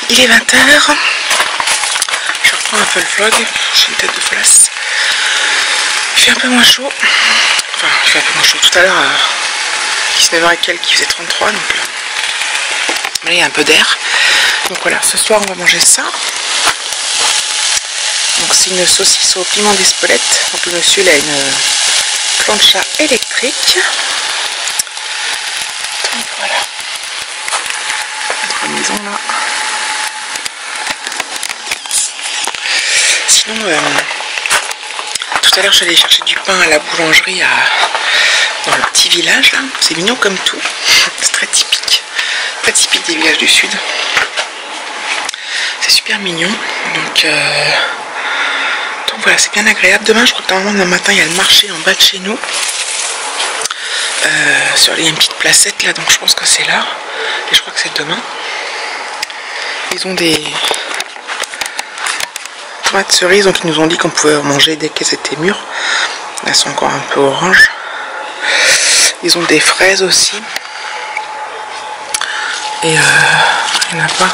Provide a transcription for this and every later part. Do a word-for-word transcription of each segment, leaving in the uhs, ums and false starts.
Il est vingt heures. Je reprends un peu le vlog. J'ai une tête de place. Il fait un peu moins chaud. Enfin, il fait un peu moins chaud. Tout à l'heure, à dix-neuf heures et quelques, il faisait trente-trois. Donc là, là, il y a un peu d'air. Donc voilà, ce soir, on va manger ça. Donc c'est une saucisse au piment d'Espelette. Donc le monsieur, il a une plancha électrique. Donc voilà. Notre maison là. Sinon, euh, tout à l'heure, j'allais chercher du pain à la boulangerie à, dans le petit village là. C'est mignon comme tout. C'est très typique. Très typique des villages du sud. C'est super mignon. Donc, euh, donc voilà, c'est bien agréable. Demain, je crois que normalement, demain matin, il y a le marché en bas de chez nous. Euh, sur, il y a une petite placette là, donc je pense que c'est là. Et je crois que c'est demain. Ils ont des tomates cerises, donc ils nous ont dit qu'on pouvait manger dès qu'elles étaient mûres. Elles sont encore un peu oranges. Ils ont des fraises aussi. Et euh, il n'y en a pas.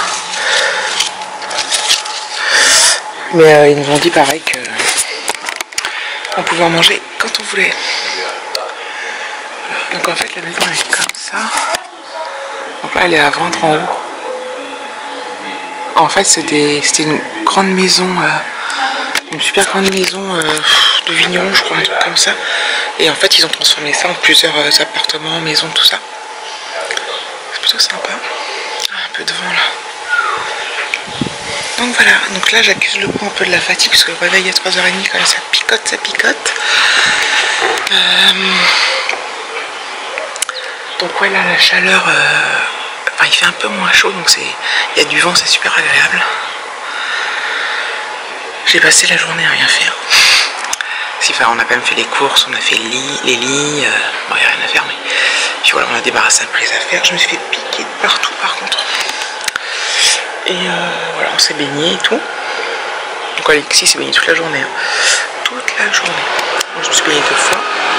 Mais euh, ils nous ont dit pareil que on pouvait en manger quand on voulait. Donc en fait la maison elle est comme ça. Donc là elle est à vendre en haut. En fait c'était une grande maison, euh, une super grande maison euh, de vigneron je crois, un truc comme ça. Et en fait ils ont transformé ça en plusieurs euh, appartements, maisons, tout ça. C'est plutôt sympa. Ah, un peu de vent là. Donc voilà, donc là j'accuse le coup un peu de la fatigue parce que le réveil à trois heures trente quand même ça picote, ça picote. Euh... Donc ouais là la chaleur, euh... enfin il fait un peu moins chaud donc c'est, il y a du vent, c'est super agréable. J'ai passé la journée à rien faire. Si, enfin, on a quand même fait les courses, on a fait les lits, les lits, euh... bon il n'y a rien à faire mais puis voilà on a débarrassé un peu les affaires. Je me suis fait piquer de partout par contre. Et euh, voilà, on s'est baigné et tout. Donc Alexis s'est baigné toute la journée. Hein. Toute la journée. Moi je me suis baigné deux fois.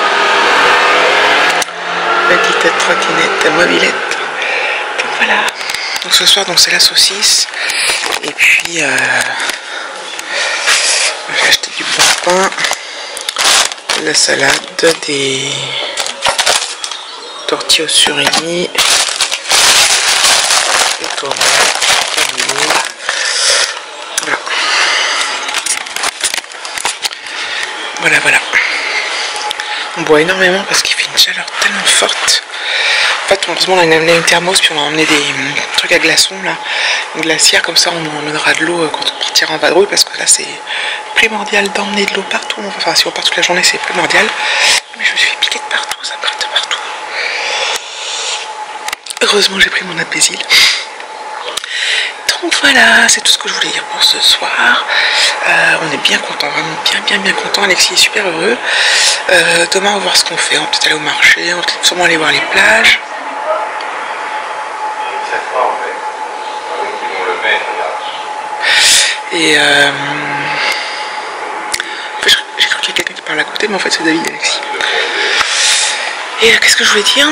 Petite trottinette, mobilette. Donc voilà. Donc ce soir donc c'est la saucisse. Et puis euh, j'ai acheté du bon pain, de la salade, des tortillas au surimi, des tomates. Voilà. Voilà, voilà. On boit énormément parce qu'il fait une chaleur tellement forte. En fait, heureusement, on a amené une thermos, puis on a emmené des hum, trucs à glaçons, là. Une glacière, comme ça, on emmènera de l'eau quand on partira en vadrouille, parce que là, c'est primordial d'emmener de l'eau partout. Enfin, si on part toute la journée, c'est primordial. Mais je me suis fait piquer de partout, ça part de partout. Heureusement, j'ai pris mon Advésil. Donc voilà, c'est tout ce que je voulais dire pour ce soir. Euh, on est bien content, vraiment bien bien bien content. Alexis est super heureux. Euh, demain on va voir ce qu'on fait. On va peut-être aller au marché, on va peut-être sûrement aller voir les plages. Et euh, j'ai cru qu'il y a quelqu'un qui parle à côté, mais en fait c'est David et Alexis. Et euh, qu'est-ce que je voulais dire?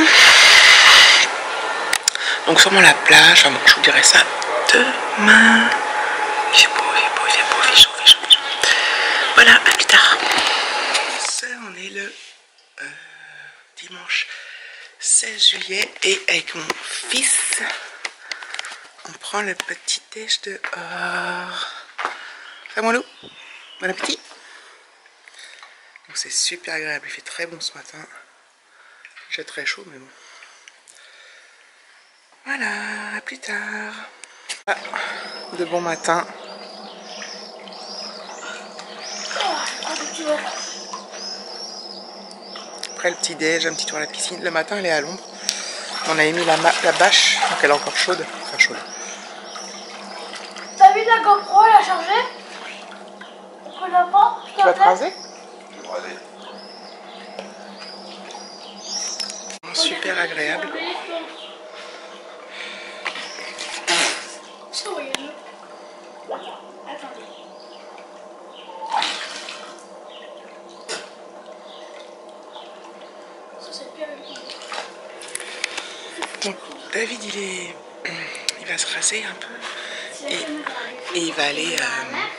Donc sûrement la plage, enfin bon, je vous dirai ça demain. Il fait beau, il fait beau, il fait beau, il fait chaud, il fait chaud, il fait chaud. Voilà, à plus tard. Ça, on est le euh, dimanche seize juillet et avec mon fils, on prend le petit déj dehors. Ça, mon loup? Bon appétit. Donc c'est super agréable, il fait très bon ce matin. J'ai très chaud, mais bon. Voilà, à plus tard. Ah, de bon matin. Après le petit déj, un petit tour à la piscine. Le matin, elle est à l'ombre. On a émis la, la bâche, donc elle est encore chaude. Enfin chaude. T'as vu la GoPro, elle a chargé? On l'a pas. Tu vas te raser? Super agréable. Donc David il est il va se raser un peu Et, et il va aller... Euh...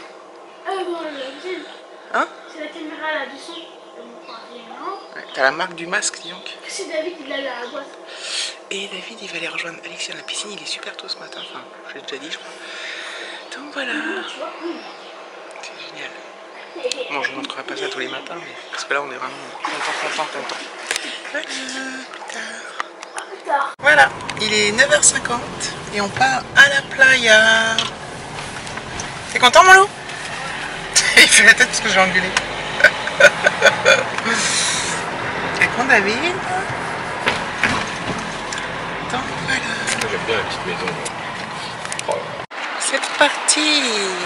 Hein? C'est la caméra là du son. Ouais, t'as la marque du masque, dis donc. C'est David qui l'a à la boîte. Et David, il va aller rejoindre Alexia à la piscine. Il est super tôt ce matin. Enfin, je l'ai déjà dit, je crois. Donc voilà. C'est génial. Bon, je ne montrerai pas ça tous les matins, mais parce que là, on est vraiment content, content, content. Voilà, plus tard. Plus tard. Voilà, il est neuf heures cinquante et on part à la playa. T'es content, mon loup? Il fait la tête parce que j'ai engueulé. T'es content, David? Donc voilà. J'aime bien la petite maison. Oh. C'est parti.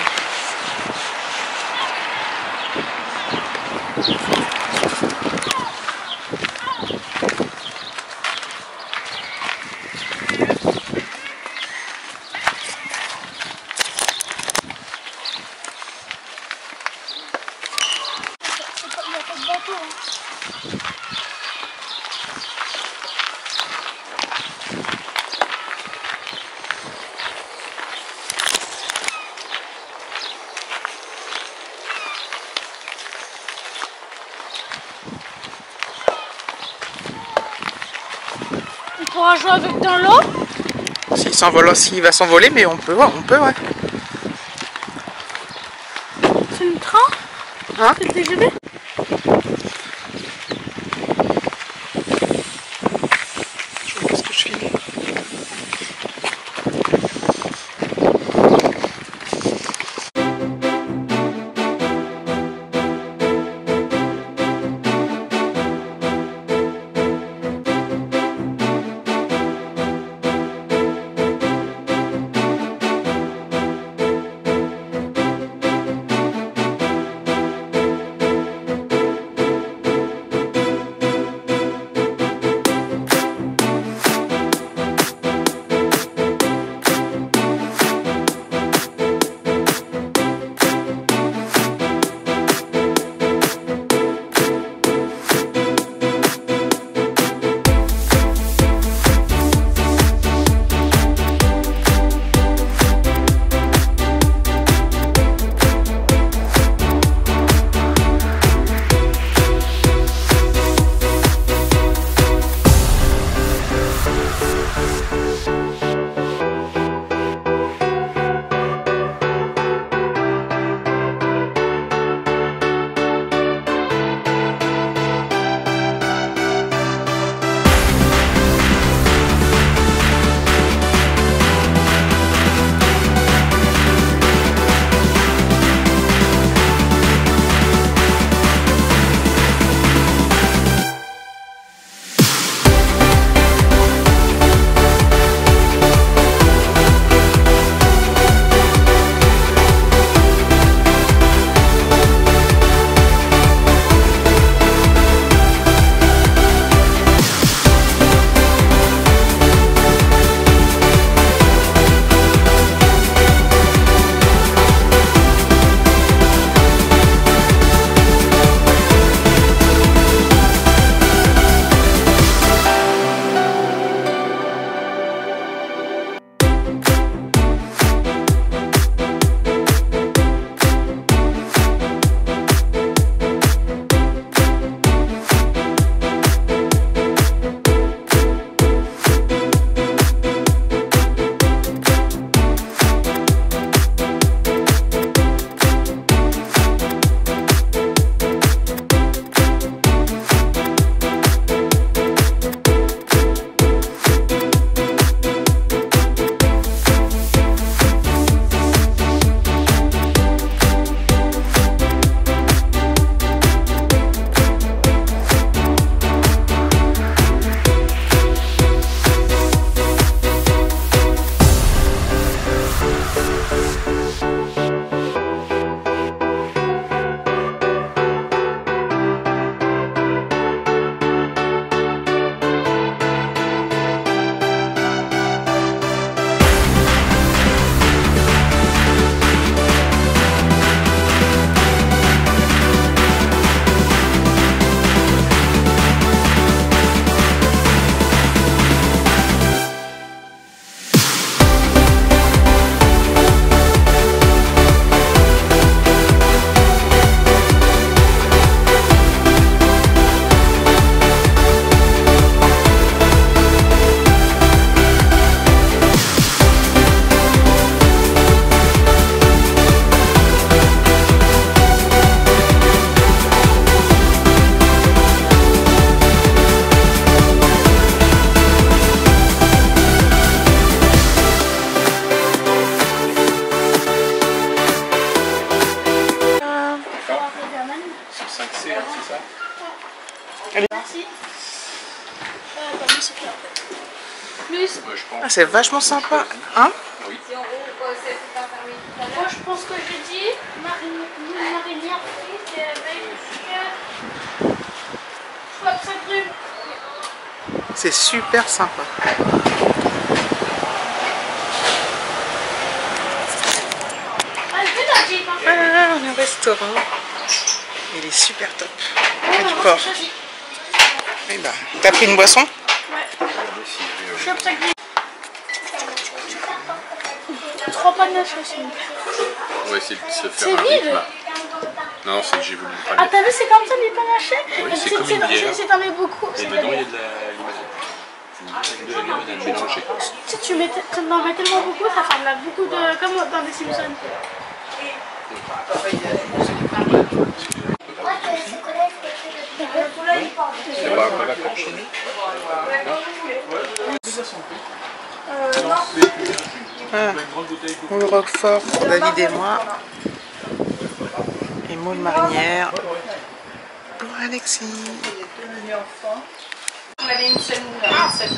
On pourra jouer avec dans l'eau. S'il s'envole, s'il va s'envoler, mais on peut, ouais, on peut, ouais. C'est une train? Hein? C'est le T G V? Je vois ce que je filme. plus. Ah, c'est vachement sympa. Hein? Moi, je pense que je dis une marinière frite avec soit cinq grumes. C'est super sympa. Ah, je t'as dit, hein. Ah, on est au restaurant. Il est super top. Et du porc. Eh ben, t'as pris une boisson? Ouais. Chope cinq grumes. Trois panaches aussi. On va essayer de se faire C'est un vide. rythme. Non, c'est que j'ai voulu pas Ah, le t'as vu, c'est comme ça les panachés? Oui, Et c'est si- comme si- une bière. Si t'en mets beaucoup, Et c'est dedans, de il y la a de la limonade. De la limonade mélangée. Si tu mets, tu en mets tellement beaucoup, ça ressemble à beaucoup de. Comme dans les Simpsons. C'est pas un vacances chez nous? Ah, moule roquefort pour David et moi. Et moule marinière pour Alexis. On avait une seule moule. Une seule.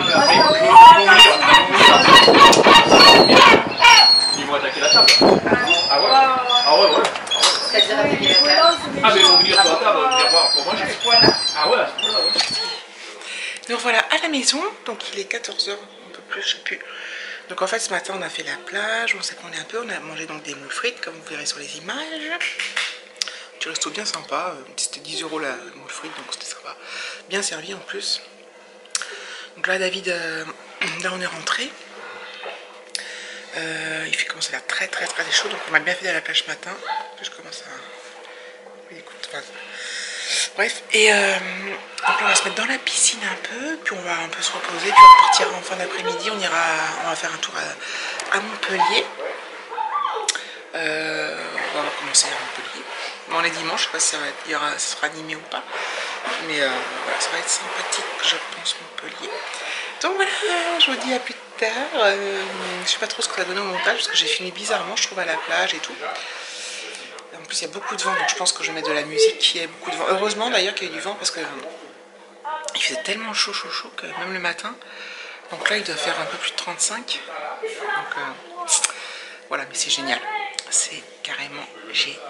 Ils vont attaquer la table. Ah ouais? Ah ouais, ouais. C'est-à-dire attaquer la table. Ah, mais ils vont venir sur la table, ils vont venir voir pour manger. Ah ouais, ouais. Donc voilà, à la maison, donc il est quatorze heures, un peu plus, je sais plus. Donc en fait, ce matin, on a fait la plage, on s'est promené un peu, on a mangé donc des moules frites, comme vous verrez sur les images. Du resto bien sympa, c'était dix euros la moule frite, donc c'était sympa. Bien servi en plus. Donc là, David, euh, là on est rentré. Euh, il fait commencer à faire très très très chaud, donc on a bien fait à la plage ce matin. Je commence à... Oui, écoute, enfin... Bref, et euh, donc là on va se mettre dans la piscine un peu, puis on va un peu se reposer, puis on partira en fin d'après-midi, on ira, on va faire un tour à, à Montpellier. Euh, on va commencer à Montpellier. Bon, on est dimanche, je sais pas si ça, va être, il y aura, ça sera animé ou pas, mais euh, voilà, ça va être sympathique, je pense, Montpellier. Donc voilà, je vous dis à plus tard. Euh, je sais pas trop ce que ça va donner au montage, parce que j'ai filmé bizarrement, je trouve, à la plage et tout. En plus, il y a beaucoup de vent, donc je pense que je vais mettre de la musique. Il y a beaucoup de vent. Heureusement d'ailleurs qu'il y a eu du vent, parce que il faisait tellement chaud, chaud, chaud, que même le matin. Donc là, il doit faire un peu plus de trente-cinq. Donc euh, voilà, mais c'est génial. C'est carrément génial.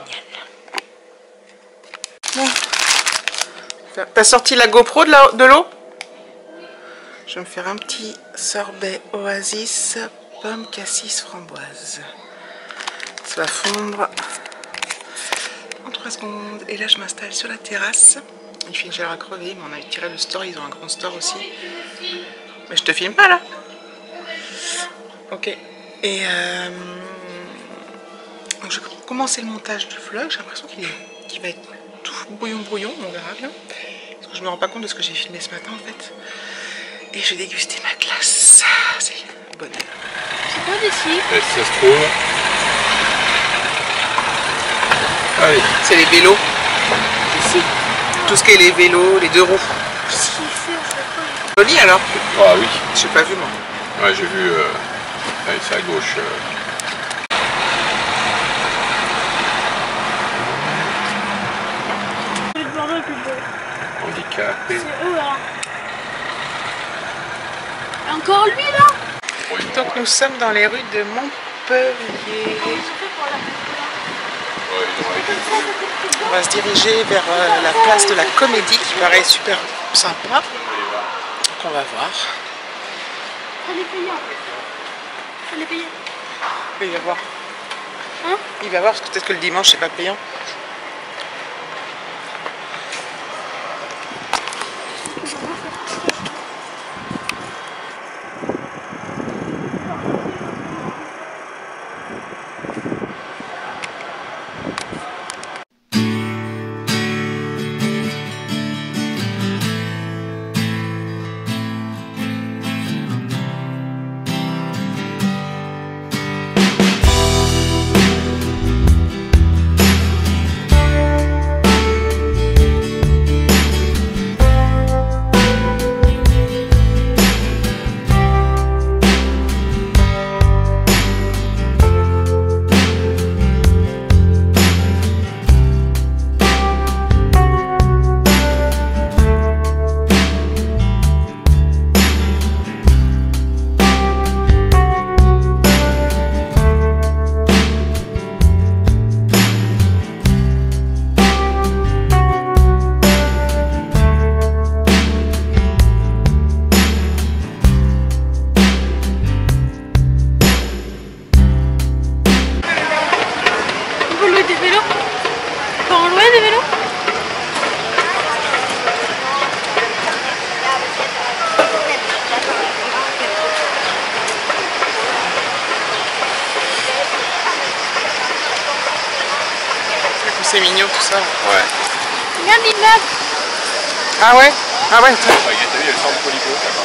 Bon. T'as sorti la GoPro de l'eau? Je vais me faire un petit sorbet oasis, pomme, cassis, framboise. Ça va fondre en trois secondes. Et là, je m'installe sur la terrasse. Il fait une chaleur à crever, mais on a tiré le store. Ils ont un grand store aussi. Mais je te filme pas là. Ok. Et euh, donc je vais commencer le montage du vlog. J'ai l'impression qu'il qu'il va être tout brouillon brouillon. On verra bien. Parce que je me rends pas compte de ce que j'ai filmé ce matin en fait. Et je vais déguster ma glace. C'est bonheur. C'est quoi d'ici? Et si ça se trouve. Allez. C'est les vélos. Ici. Tout ce qui est les vélos, les deux roues. Ici, ici, je sais pas. Joli alors? Ah oui. J'ai pas vu moi. Ouais, j'ai vu. Euh... Allez, c'est à gauche. Euh... Le Bordeaux est plus beau. Handicapé. C'est eux là. Encore lui là? Donc nous sommes dans les rues de Montpellier. On va se diriger vers euh, la place de la Comédie qui paraît super sympa. Donc on va voir. Elle est payante. Elle est payante. Il va voir. Hein? Il va voir parce que peut-être que le dimanche c'est pas payant. c'est mignon tout ça. Ouais. Regarde l'immeuble. Ah ouais? Ah ouais, Ah, il y a, t'as vu, il y a le centre Polypo là-bas.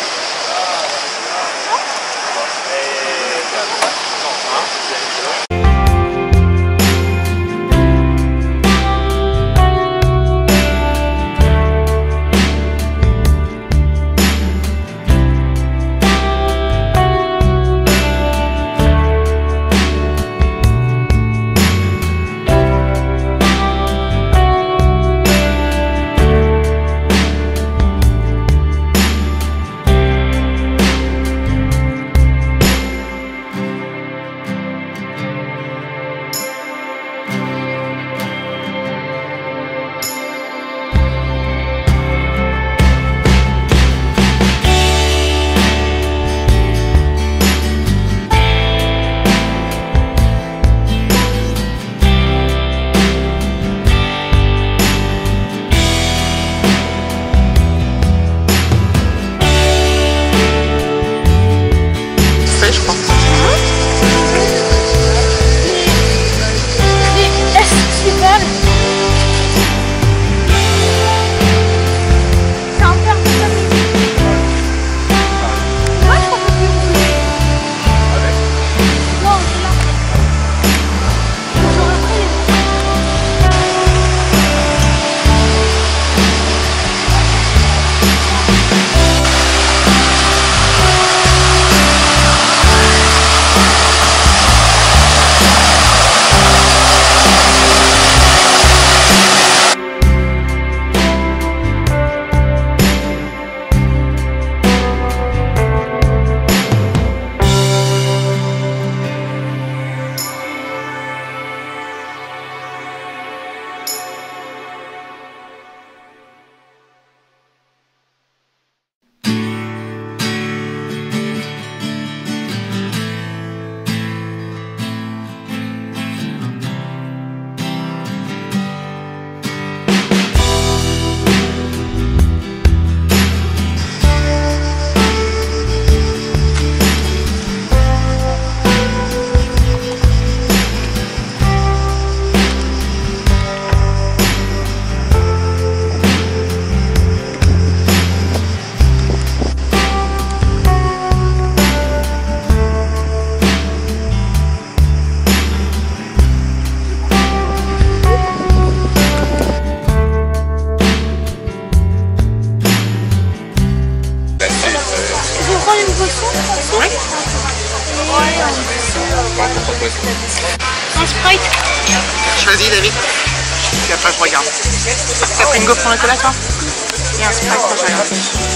Un Sprite. Choisis David. Puis après je regarde. T'as pris une gaufre au chocolat toi? Et un Sprite quand je regarde.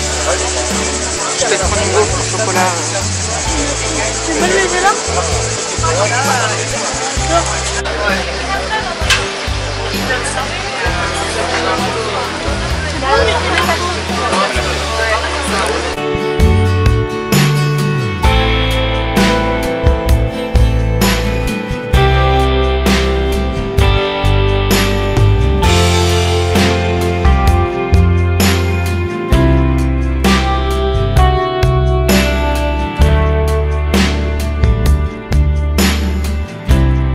Je vais te prendre une gaufre au chocolat. C'est bon le là? Ouais.